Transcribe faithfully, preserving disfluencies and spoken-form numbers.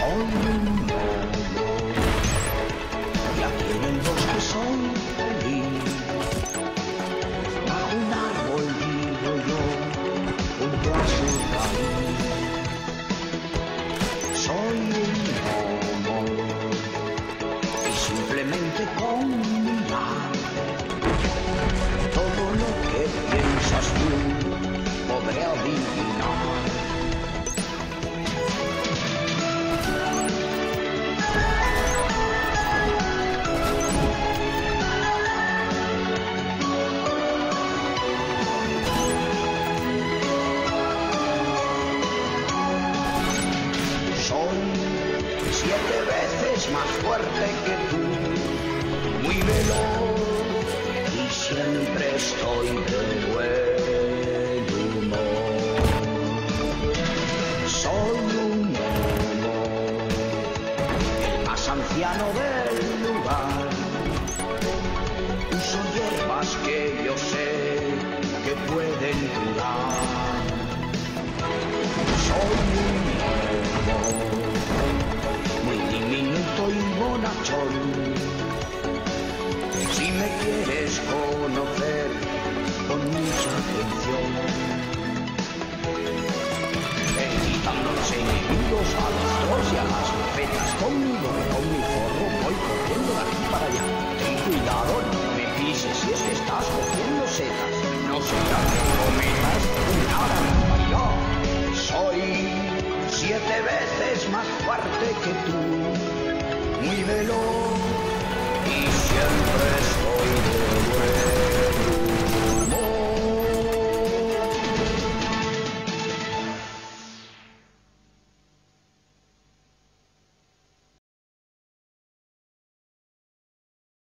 Soy un lobo y aquí en el bosque soy feliz. Bajo un árbol vivo yo, junto a su raíz. Soy un lobo y simplemente con mirar todo lo que piensas tú podré adivinar. Siete veces más fuerte que tú, muy veloz y siempre estoy de buen humor. Soy un lobo, el más anciano del lugar. Uso hierbas que yo sé que pueden curar. Soy un lobo muy diminuto y bonachón. Si me quieres conocer,